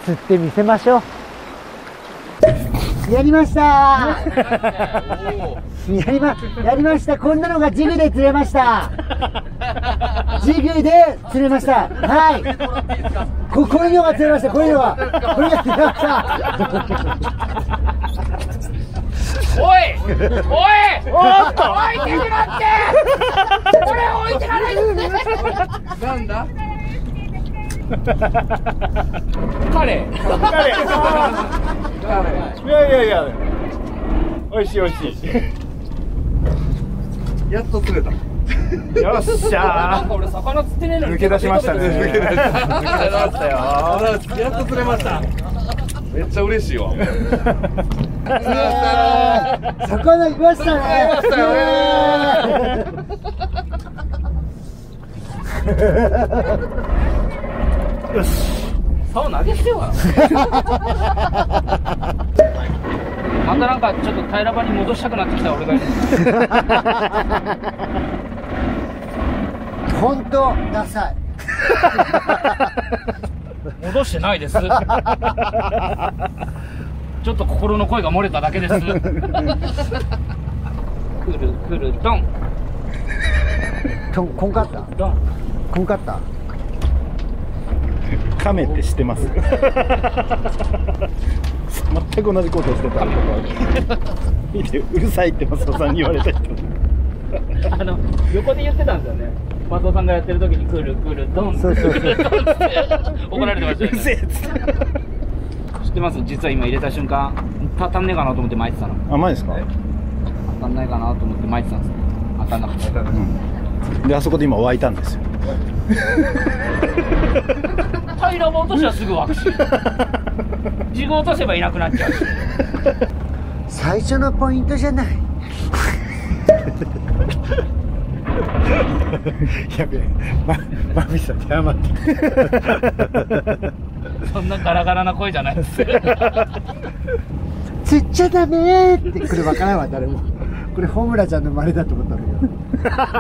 釣ってみせましょう。やりましたーやりました。こんなのがジグで釣れました。ジグで釣れました。はい、こういうのが釣れました。こういうのが釣れました。 おいおっと置いてくなって、これ置いてかないで。なんだ彼いやおいしいおいしい。やっと釣れた。よっしゃなんか俺魚釣ってねえのに抜け出しましたね。抜け出しましたよ。 やっと釣れました。めっちゃ嬉しいわ。 魚いましたね。 よし。 竿投げ捨てよ。またなんかちょっと平ら場に戻したくなってきた俺がいる。 本当ダサい。 戻してないです。ちょっと心の声が漏れただけです。くるくるドン。 こんかったドン。 こんかった。 カメって知ってます？全く同じことをしてた。見て、うるさいって松尾さんに言われた人。 横で言ってたんですよね。松尾さんがやってる時にくるくるドン。そう怒られてましたよね。うるせえっつって。知ってます？実は今入れた瞬間当たんねえかなと思って巻いてたの。 あ、マジですか？ 当たんないかなと思って巻いてたんですよ。当たんなくて。 で、あそこで今湧いたんですよ。 平ら棒落としはすぐ湧くし、ジグ落とせばいなくなっちゃうし。 最初のポイントじゃない。 やべえ、マミさんに謝って。 そんなガラガラな声じゃないです。 釣っちゃダメーってこれ分からんわ誰も。これホムラちゃんの真似だと思ったんだけど。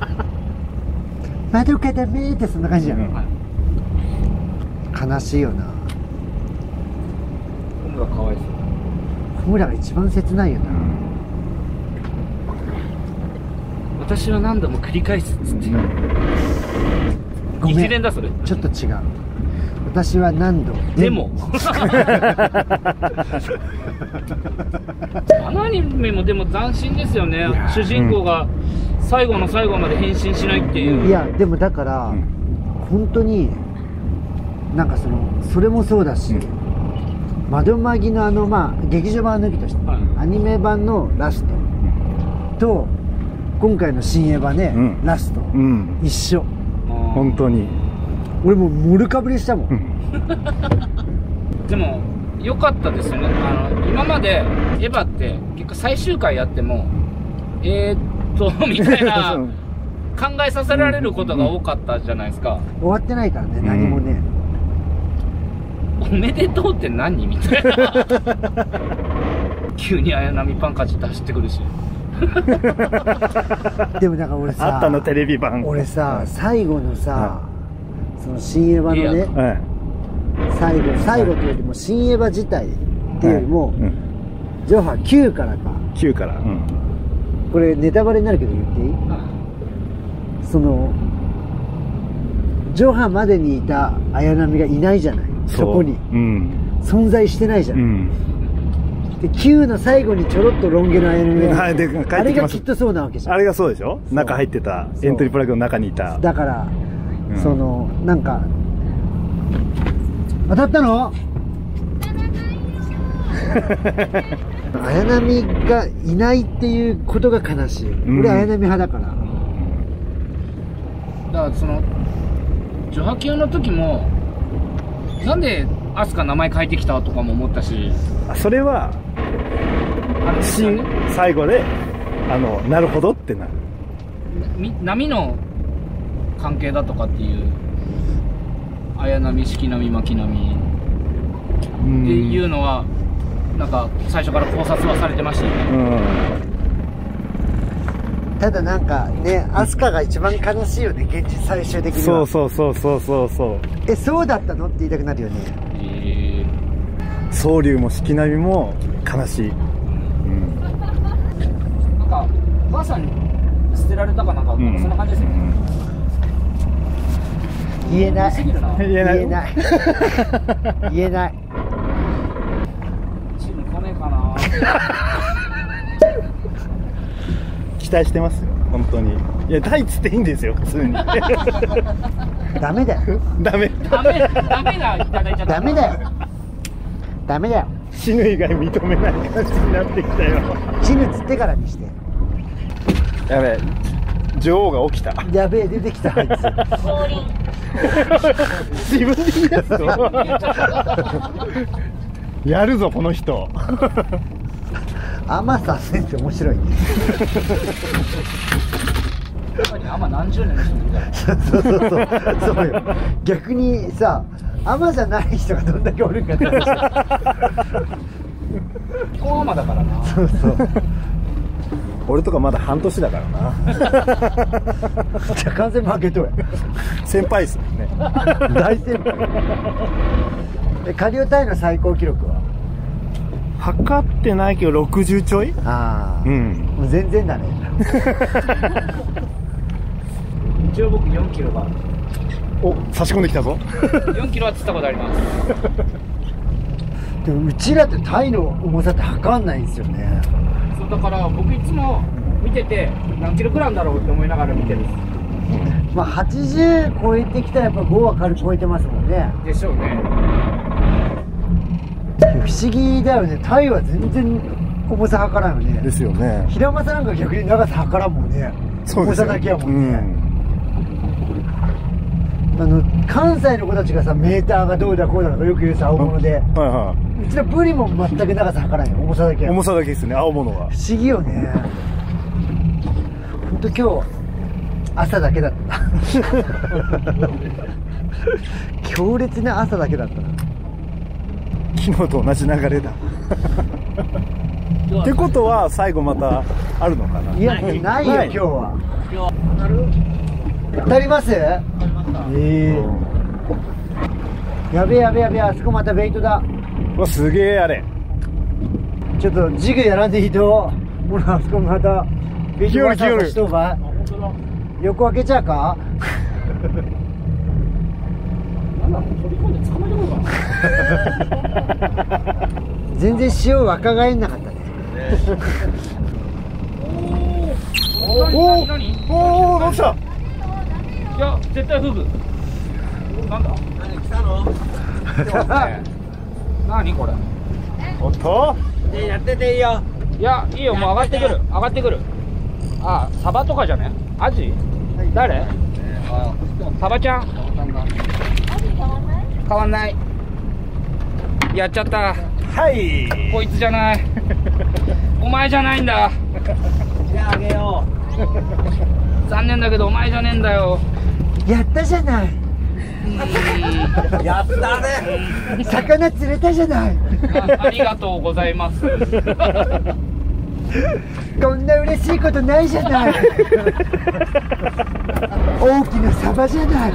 窓かダメーってそんな感じじゃん。悲しいよな。 ホムラかわいそう。 ホムラが一番切ないよな。 私は何度も繰り返すっつって。 ごめん、 一連だそれ。 ちょっと違う。私は何度でもあのアニメもでも斬新ですよね。主人公が最後の最後まで変身しないっていう。 いやでもだから、本当になんかそれもそうだし、窓マギの劇場版抜きとして、アニメ版のラストと今回の新エヴァね、ラスト、一緒。 本当に俺もうモルかぶりしたもん。 でも良かったですよね。今までエヴァって結構最終回やってもみたいな考えさせられることが多かったじゃないですか。 終わってないからね、何もね。 おめでとうって何みたいな。急に綾波パンカチって走ってくるし。 でもなんか俺さ、 あったのテレビ版。 俺さ、最後のさ、その新エヴァのね、最後というよりも新エヴァ自体っていうよりも、ジョハ9からか。 9から。 これネタバレになるけど言っていい？そのジョハまでにいた綾波がいないじゃない。そこに存在してないじゃない。で9の最後にちょろっとロン毛の綾波が、あれがきっとそうなわけじゃん。 あれがそうでしょ。中入ってたエントリープラグの中にいた。 だから、なんか当たったの？綾波がいないっていうことが悲しい。俺綾波派だから。 だからジョハ級の時もなんでアスカ名前変えてきたとかも思ったし、 それは最後でなるほどってなる。 波の関係だとかっていう綾波、四季波、巻波っていうのはなんか最初から考察はされてましたよね。 ただなんかね、アスカが一番悲しいよね、現実最終的には。 そう。 そうだったのって言いたくなるよね。 総流も四季並みも悲しい。 なんかお母さんに捨てられたかなんか、そんな感じですよね。 言えない。 言えない。 言えない。 チーム来ねえかな。 期待してますよ、本当に。いや、タイつっていいんですよ、普通に。 ダメだよ。 ダメがいただいちゃった。 ダメだよ。ダメだよ。 死ぬ以外認めない感じになってきたよ。 死ぬつってからにして。 やべえ、女王が起きた。 やべえ、出てきたあいつ。 自分で言い出すぞ。やるぞこの人。 甘さ先生面白いね。 甘何十年の人いるから。 そうよ。逆にさ、甘じゃない人がどんだけおるかって話。 高甘だからな。 そうそう。 俺とかまだ半年だからな。 じゃあ完全負けとや。 先輩っすもんね。 大先輩。カリオタイの最高記録は？ 測ってないけど60ちょい。 ああ、 うん、 もう全然だね。 一応僕4キロが。 お、差し込んできたぞ。 4キロは釣ったことあります。 でもうちらってタイの重さって測んないんですよね。 そうだから僕いつも見てて何キロくらいなんだろうって思いながら見てる。 まあ80超えてきたらやっぱ5は軽く超えてますもんね。 でしょうね。 不思議だよね。タイは全然重さ測らんよね。 ですよね。 平正なんか逆に長さ測らんもんね。重さだけやもんね。関西の子たちがさ、メーターがどうだこうだとかよく言うさ、青物で。うちらブリも全く長さ測らんよ。重さだけや。 重さだけですね、青物は。 不思議よね。ほんと今日朝だけだった。強烈な朝だけだったな。 昨日と同じ流れだ。ってことは最後またあるのかな。 いや、ないよ今日は。足ります？やべえやべえやべえ、あそこまたベイトだ。 うわ、すげえあれ。 ちょっとジグやらんでいいと、ほらあそこまたベイトがさしとうばい。横開けちゃうか？ なんだ、もう飛び込んで捕まえてこうかな。 全然潮若返んなかったね。 おお、どうした？ いや、絶対フグ。なんだ？何来たの？何これ？ おっと？ やってていいよ。 いや、いいよ、もう上がってくる、上がってくる。あ、サバとかじゃね？アジ？誰？サバちゃん？変わんない。やっちゃった。 はい。 こいつじゃない。お前じゃないんだ。 じゃああげよう。残念だけどお前じゃねえんだよ。 やったじゃない。 やったね。 魚釣れたじゃない。 ありがとうございます。 こんな嬉しいことないじゃない。大きなサバじゃない。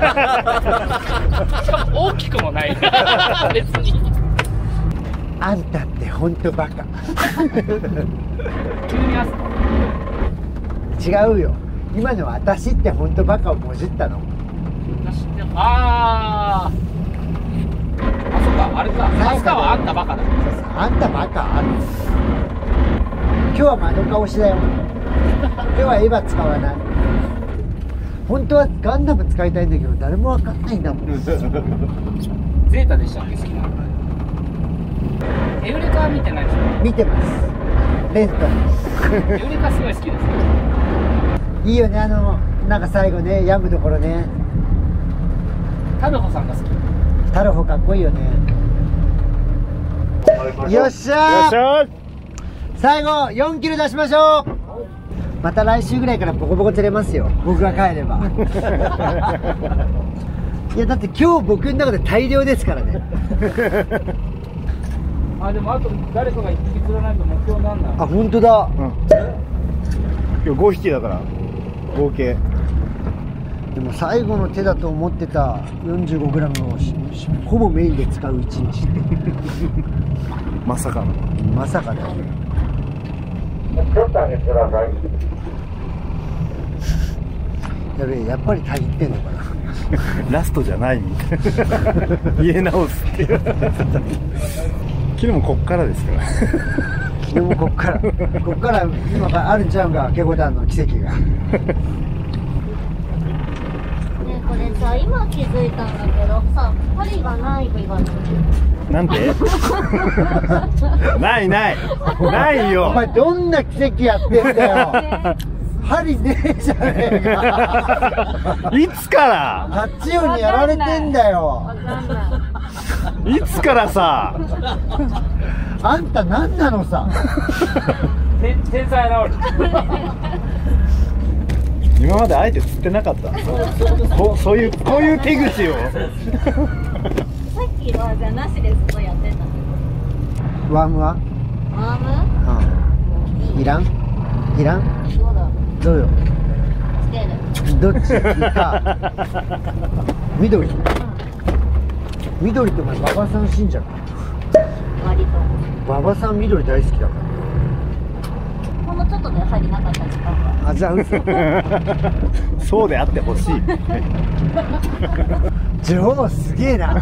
しかも大きくもない。別に。 あんたって本当バカ。 急に違うよ。今の私って本当バカをもじったの。 ああ、そっか、あれか。マスカはあんたバカだ。 あんたバカ。今日は窓か押しだよ。今日はエヴァ使わない。本当はガンダム使いたいんだけど誰も分かんないんだもん。 ゼータでしたっけ、好きなの。エウレカは見てないでしょ。 見てます。レント。 エウレカすごい好きです。 いいよね、なんか最後ね、病むところね。 タルホさんが好き。 タルホかっこいいよね。よっしゃー。最後4キロ出しましょう。また来週ぐらいからボコボコ釣れますよ、僕が帰れば。いやだって今日僕の中で大量ですからね。 あ、でもあと誰かが1匹釣らないと目標なんだ。 あ、本当だ。 今日5匹だから合計。 でも最後の手だと思ってた 45g をほぼメインで使う一日まさかの。 まさかだよ。やべえ、やっぱり足りてんのかなラストじゃないみたいな。入れ直すっていう。昨日もこっからですから。 でもこっから今があるんちゃうんか、ケゴタンの奇跡が。 これさ、今気づいたんだけどさ、針がない気がする。 なんで？ないよ。 お前どんな奇跡やってんだよ。針ねえじゃねえか。 いつからタッチオにやられてんだよ。 いつからさ。 あんた何なのさ。 天才なおり。 今まであえて釣ってなかったこういう手口を。 さっきはじゃあなしでずっとやってた。 ワームは？ ワーム？ いらん？ どうだ？ どうよ。 つける。 どっち？か。緑ってお前馬場さん信者か。 割と。 馬場さん緑大好きだから。 ほんのちょっとで針なかった時間が。 あ、じゃあ嘘。 そうであってほしい。 ジョーすげえな。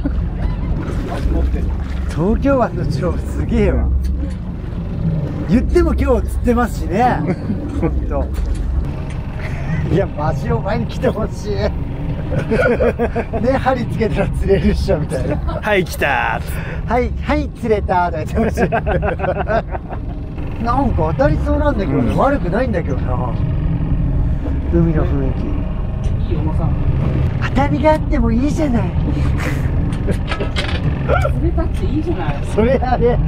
東京湾のジョーすげえわ。言っても今日釣ってますしね。ほんと。いやマジお前に来てほしい。ね、針つけたら釣れるっしょみたいな。 はい来たはい釣れたとか言ってほしい。なんか当たりそうなんだけどね、悪くないんだけどな。海の雰囲気。 いい重さ。 当たりがあってもいいじゃない。 釣れたっていいじゃない。 それだね。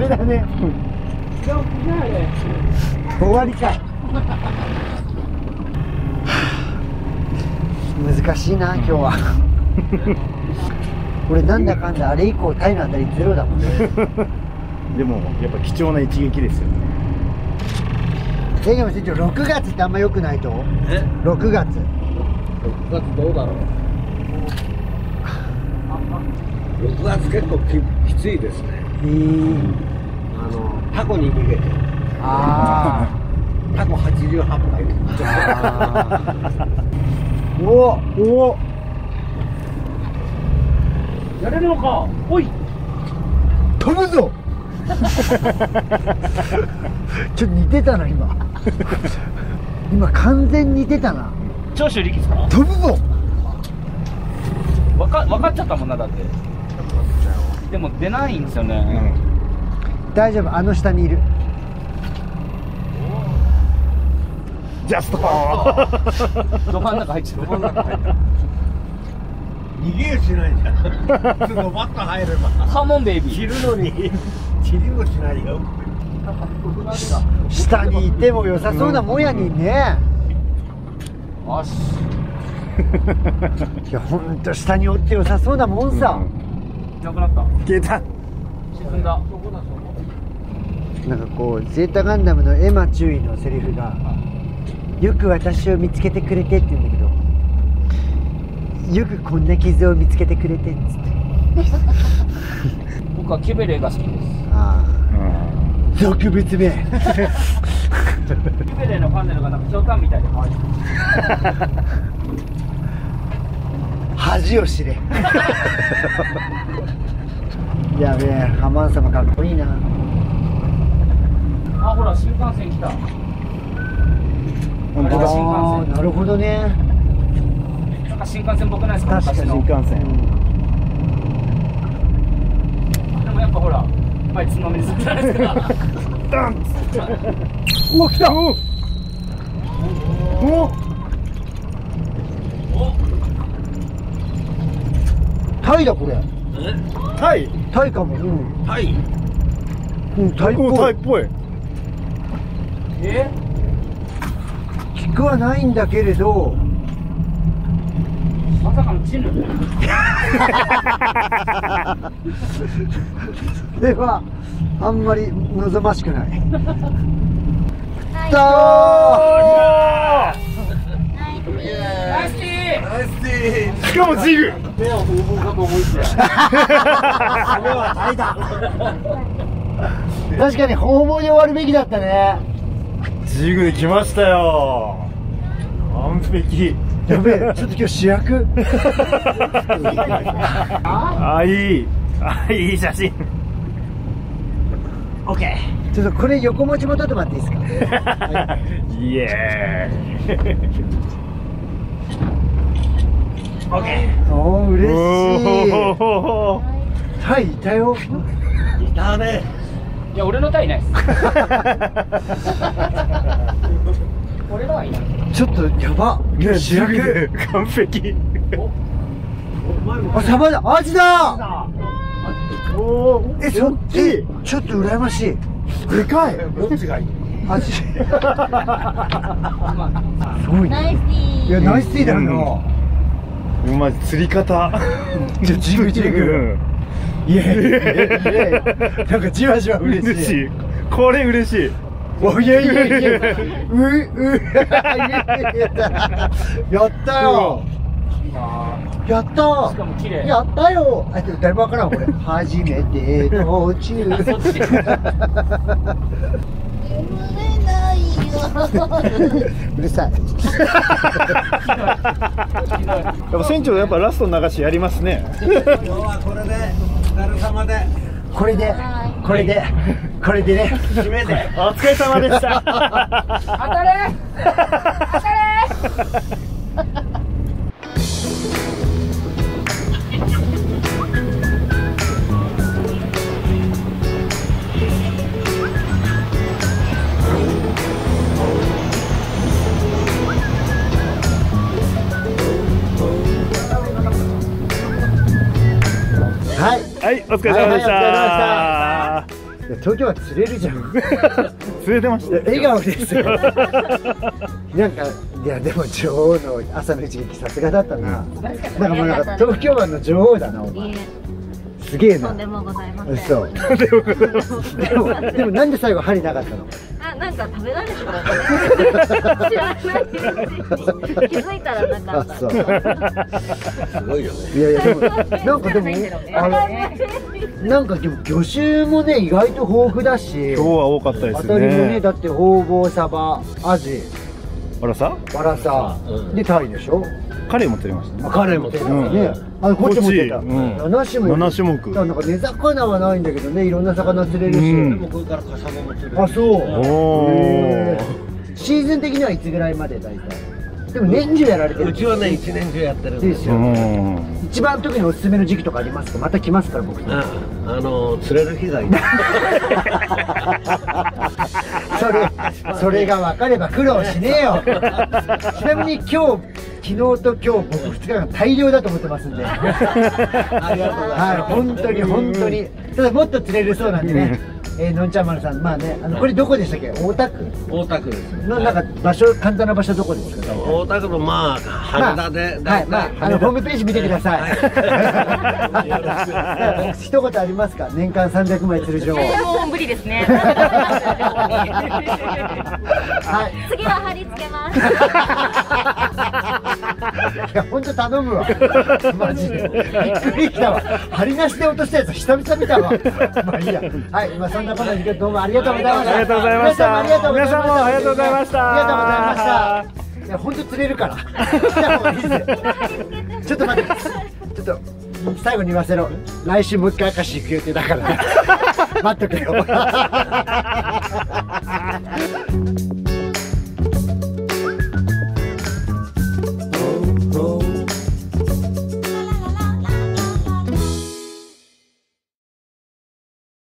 終わりかい。難しいな今日は。俺なんだかんだあれ以降タイの当たりゼロだもんね。 でもやっぱ貴重な一撃ですよね。 でも船長6月ってあんま良くないと。6月どうだろう。6月結構きついですね。タコに逃げて。 あタコ88杯。 おやれるのか。おい。 飛ぶぞ。ちょっと似てたな今。今完全に似てたな。 長州力ですか。 飛ぶぞ。 分かっちゃったもんな。だってでも出ないんですよね。 大丈夫、あの下にいる。 ジャストど真ん中入っちゃう。 逃げよしないじゃん。普通のバッと入れば。 ハーモンベイビー。 切るのに切りもしないよ。 下にいても良さそうなもんやにね。 よし。 いやほんと下におって良さそうなもんさ。 なくなった。 消えた。 沈んだ。 なんかこうゼータガンダムのエマ注意のセリフがよく私を見つけてくれてって言うんだけど、よくこんな傷を見つけてくれてっつって。 僕はキュベレーが好きです。 ああ、俗物名。 キュベレーのパネルがなんかひょうたんみたいで可愛い。 恥を知れ。やべえ、ハマン様かっこいいな。 あ、ほら新幹線来た。 本当だ。 新幹線。 なるほどね。 なんか新幹線っぽくないですか。 確かに新幹線。 でもやっぱほら前つまみにするじゃないですか。 ダン。 お、来た。タイだこれ。 タイ。 タイかも。うん。 はい。 うん、タイっぽい。 タイっぽい。 菊はないんだけれど。 まさかのチヌ。 それはあんまり望ましくない。 はい。 さあ。 ナイス。 ナイスティー。 しかもジグ。 目を風貌かと思いきや。 それは大だ。確かに訪問で終わるべきだったね。 ジグで来ましたよ。完璧。 やべえ、ちょっと今日主役。 あ、いい。あ、いい写真。 オッケー。ちょっとこれ横持ちも撮ってもらっていいですか。 イエーイ。 オッケー。おー、嬉しい。 おー。 タイいたよ。 いたね。 いや俺のタイないです俺のはいない。 ちょっとやば。 ね、 主役。 完璧。 あ、サバだ。アジだ。 おー、 え、そっち。ちょっと羨ましい。でかい。 どっちがいい？ アジ。すごいね。 ナイスティー。 いや、ナイスティーだよな。 マジ釣り方。 ジグジグ。イエーイ。なんかじわじわ嬉しい。 これ嬉しい。 おいやいやいや。やったよ。やったー。 しかも綺麗。 やったよ。あ、誰もわからんこれ。初めて途中。 眠れないよ。 うるさい。 やっぱ船長やっぱラスト流しやりますね。 今日はこれでお疲れ様で。 これでね。 締めて。 お疲れ様でした。 当たれ当たれ。 はい。 はい、お疲れ様でした。 いや東京は釣れるじゃん。 釣れてました。 笑顔ですよ。なんかいやでも女王の朝の一撃さすがだったな。なんかもうなんか東京湾の女王だなお前。すげえな。 とんでもございません。 そう。でもなんで最後針なかったの？ あ、なんか食べられてたね。知らないうちに気づいたらなかった。 そう。 すごいよね。 いやいやでもなんかでもなんかでも魚種もね意外と豊富だし。 今日は多かったです当たりもねね。 だってホウボウ、サバ、アジ、 あらさ、 ワラサでタイでしょ。 カレーも釣れましたね。 カレーも釣れたね。あのこっちも釣れた。 こっちうん 7種目。 7種目だからなんか根魚はないんだけどねいろんな魚釣れるし。 うんでもこれからカサゴも釣れる。 あそう。 おへー。 ーシーズン的にはいつぐらいまで大体。でも年中やられてる。 うちはね一年中やってるんでうですよ。 ん。 一番特におすすめの時期とかありますか？また来ますから僕。 釣れる日がいい。 それが分かれば苦労しねえよ。ちなみに昨日と今日僕2日間大量だと思ってますんで。 ありがとうございます。 はい本当に。ただもっと釣れるそうなんでね。のんちゃん丸さんまあねこれどこでしたっけ？大田区大田区です。 のなんか場所簡単な場所どこですか？ 大田区のまあ羽田ではいまあホームページ見てください。一言ありますか？年間300枚釣る情報。 もう無理ですね。 はい。 次は貼り付けます。 いや本当頼むわ。マジで。びっくりしたわ。針なしで落としたやつ久々見たわ。まあいいや。はい。まあそんなことでどうもありがとうございました。 ありがとうございました。 皆さんもありがとうございました。 皆さんもありがとうございました。 ありがとうございました。いや本当釣れるから。来た方がいいですよ。ちょっと待って。ちょっと最後に言わせろ。来週もう一回明石行く予定だから。待っとけよ。